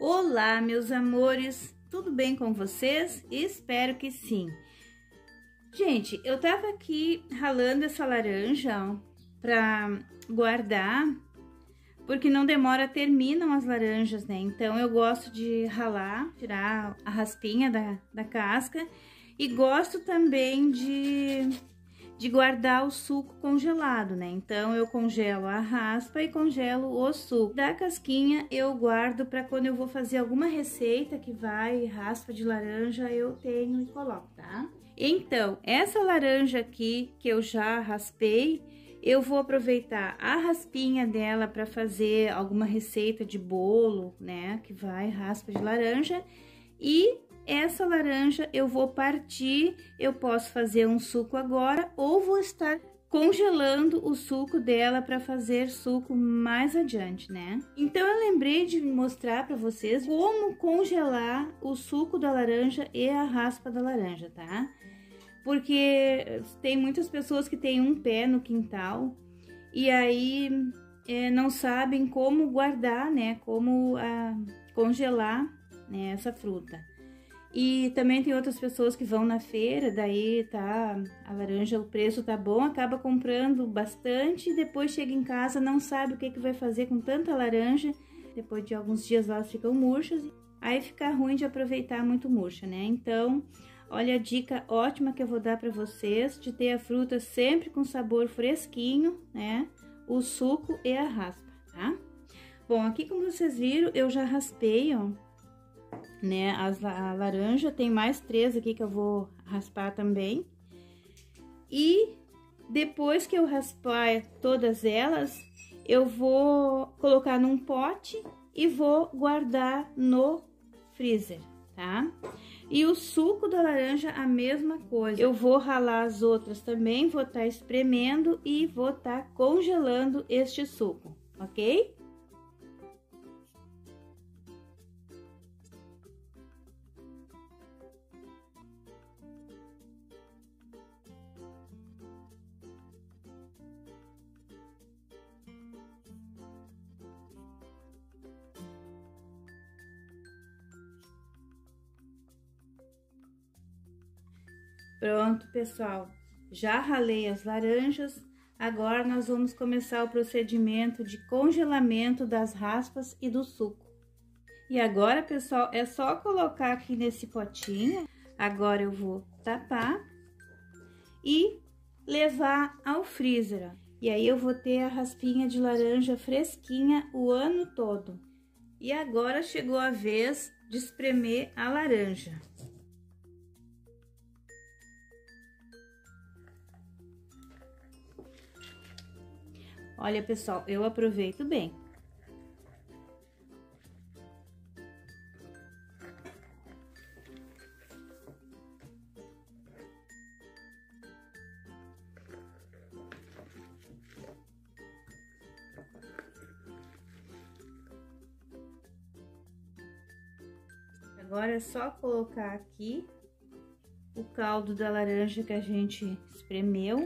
Olá, meus amores, tudo bem com vocês? Espero que sim. Gente, eu tava aqui ralando essa laranja, ó, pra guardar, porque não demora, terminam as laranjas, né? Então eu gosto de ralar, tirar a raspinha da casca, e gosto também de guardar o suco congelado, né? Então eu congelo a raspa e congelo o suco. Da casquinha eu guardo para quando eu vou fazer alguma receita que vai raspa de laranja, eu tenho e coloco, tá? Então, essa laranja aqui que eu já raspei, eu vou aproveitar a raspinha dela para fazer alguma receita de bolo, né? Que vai raspa de laranja. E essa laranja eu vou partir, eu posso fazer um suco agora ou vou estar congelando o suco dela para fazer suco mais adiante, né? Então eu lembrei de mostrar para vocês como congelar o suco da laranja e a raspa da laranja, tá? Porque tem muitas pessoas que têm um pé no quintal e aí não sabem como guardar, né? Como congelar, né, essa fruta. E também tem outras pessoas que vão na feira, daí tá a laranja, o preço tá bom, acaba comprando bastante e depois chega em casa, não sabe o que vai fazer com tanta laranja. Depois de alguns dias elas ficam murchas, aí fica ruim de aproveitar muito murcha, né? Então, olha a dica ótima que eu vou dar para vocês, de ter a fruta sempre com sabor fresquinho, né? O suco e a raspa, tá? Bom, aqui como vocês viram, eu já raspei, ó, né, a laranja, tem mais 3 aqui que eu vou raspar também. E depois que eu raspar todas elas, eu vou colocar num pote e vou guardar no freezer, tá? E o suco da laranja, a mesma coisa. Eu vou ralar as outras também, vou estar espremendo e vou estar congelando este suco, ok? Pronto, pessoal, já ralei as laranjas, agora nós vamos começar o procedimento de congelamento das raspas e do suco. E agora, pessoal, é só colocar aqui nesse potinho, agora eu vou tapar e levar ao freezer, ó. E aí eu vou ter a raspinha de laranja fresquinha o ano todo. E agora chegou a vez de espremer a laranja. Olha, pessoal, eu aproveito bem. Agora é só colocar aqui o caldo da laranja que a gente espremeu.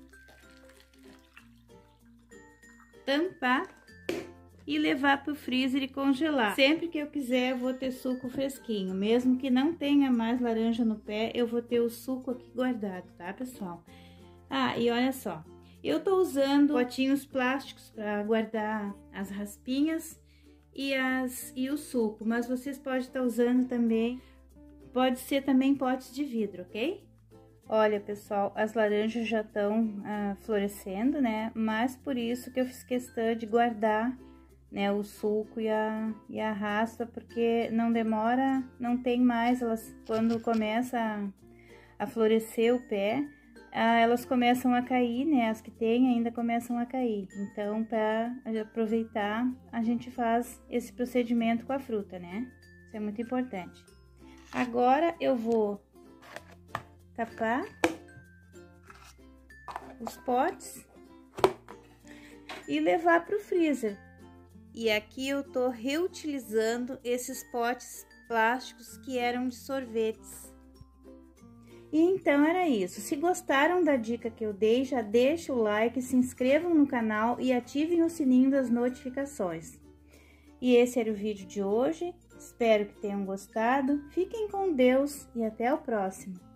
Tampar e levar para o freezer e congelar. Sempre que eu quiser, eu vou ter suco fresquinho. Mesmo que não tenha mais laranja no pé, eu vou ter o suco aqui guardado, tá, pessoal? Ah, e olha só, eu tô usando potinhos plásticos para guardar as raspinhas e o suco, mas vocês podem estar usando também, pode ser também potes de vidro, ok? Olha, pessoal, as laranjas já estão florescendo, né? Mas por isso que eu fiz questão de guardar, né, o suco e a raspa, porque não demora, não tem mais, elas quando começa a florescer o pé, elas começam a cair, né? As que tem ainda começam a cair. Então, para aproveitar, a gente faz esse procedimento com a fruta, né? Isso é muito importante. Agora eu vou tapar os potes e levar para o freezer. E aqui eu tô reutilizando esses potes plásticos que eram de sorvetes. E então era isso. Se gostaram da dica que eu dei, já deixa o like, se inscrevam no canal e ativem o sininho das notificações. E esse era o vídeo de hoje. Espero que tenham gostado. Fiquem com Deus e até o próximo.